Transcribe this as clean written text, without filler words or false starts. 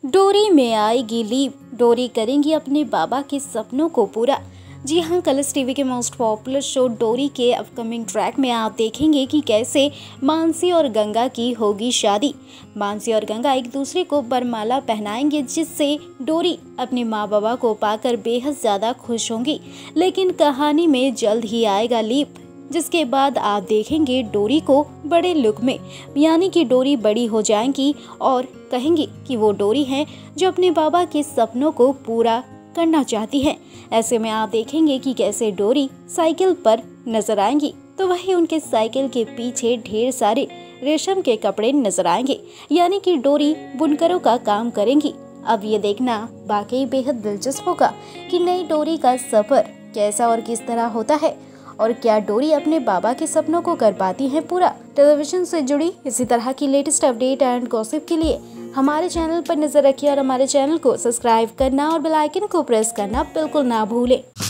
डोरी में आएगी लीप, डोरी करेंगी अपने बाबा के सपनों को पूरा। जी हाँ, कलर्स टीवी के मोस्ट पॉपुलर शो डोरी के अपकमिंग ट्रैक में आप देखेंगे कि कैसे मानसी और गंगा की होगी शादी। मानसी और गंगा एक दूसरे को वरमाला पहनाएंगे, जिससे डोरी अपने माँ बाबा को पाकर बेहद ज़्यादा खुश होंगी। लेकिन कहानी में जल्द ही आएगा लीप, जिसके बाद आप देखेंगे डोरी को बड़े लुक में, यानी कि डोरी बड़ी हो जाएंगी और कहेंगी कि वो डोरी है जो अपने बाबा के सपनों को पूरा करना चाहती है। ऐसे में आप देखेंगे कि कैसे डोरी साइकिल पर नजर आएंगी, तो वही उनके साइकिल के पीछे ढेर सारे रेशम के कपड़े नजर आएंगे, यानी कि डोरी बुनकरों का काम करेंगी। अब ये देखना वाकई बेहद दिलचस्प होगा कि नई डोरी का सफर कैसा और किस तरह होता है, और क्या डोरी अपने बाबा के सपनों को कर पाती है पूरा। टेलीविजन से जुड़ी इसी तरह की लेटेस्ट अपडेट एंड गॉसिप के लिए हमारे चैनल पर नजर रखिए और हमारे चैनल को सब्सक्राइब करना और बेल आइकन को प्रेस करना बिल्कुल ना भूलें।